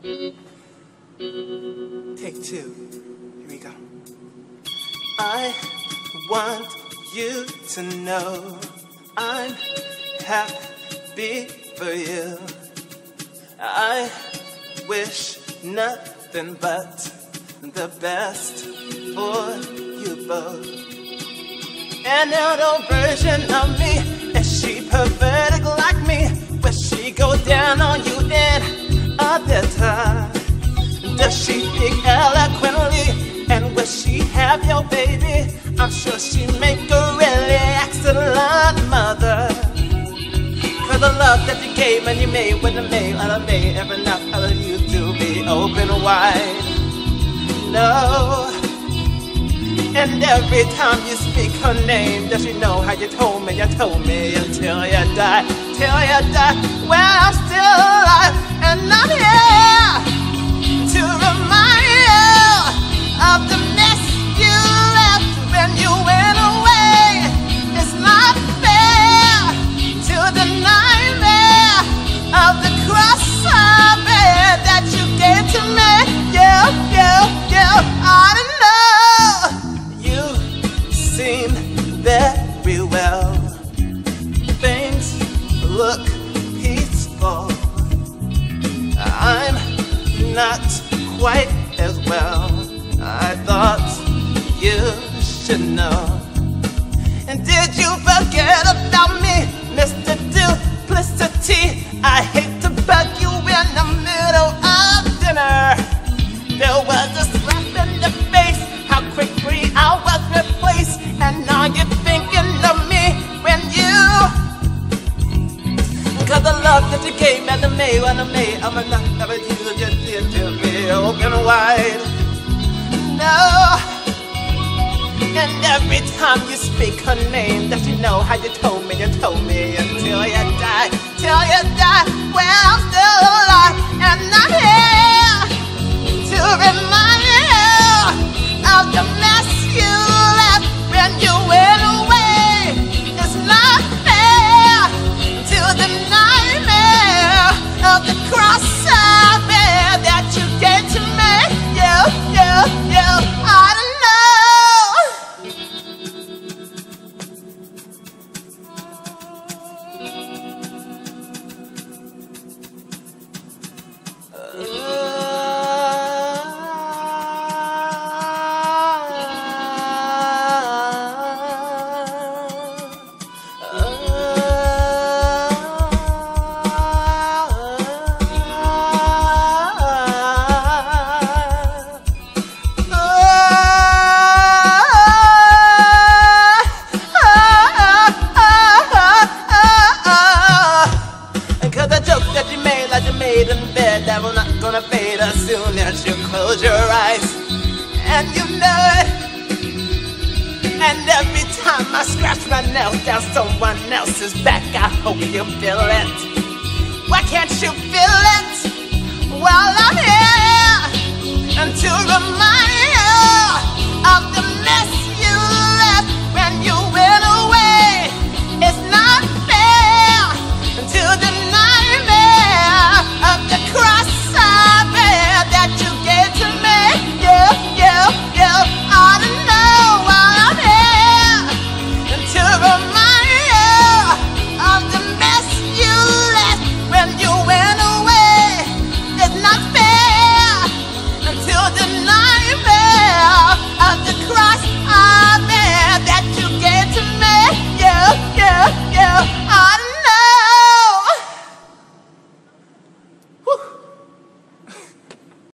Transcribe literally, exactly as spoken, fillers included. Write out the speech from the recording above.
Take two. Here we go. I want you to know I'm happy for you. I wish nothing but the best for you both. An adult version of me, is she perverted like me? Will she go down on you in a theater? Does she speak eloquently? And will she have your baby? I'm sure she make a really excellent mother. Cause the love that you gave and you made when the made out of me, ever enough of you to be open wide. No. And every time you speak her name, does she know how you told me, you told me until you die, till you die. Well, I'm still alive and I'm here to remind you of the mess you left when you went away. It's not fair to the nightmare of the cross I bear that you gave to me. You, you, you, I don't know. Seem very well. Things look peaceful. I'm not quite as well. I thought you should know. And did you forget about me, Mister Duplicity? I hate to bug you in the middle of dinner. There was a slap in the face, how quickly I was replaced. And now you're thinking of me when you, cause the love that you gave me, the me, when I made, I'm enough of it, you just did to me open wide. No. And every time you speak her name, does she know how you told me, you told me until you die, till you die. Well, I'm still alive and I'm here to remind you of the mess you left when you went away. It's not fair to the nightmare of the cross I bear that you gave to me. You, you, you, I don't know. Close your eyes, and you know it. And every time I scratch my nails down someone else's back, I hope you feel it. Why can't you feel it?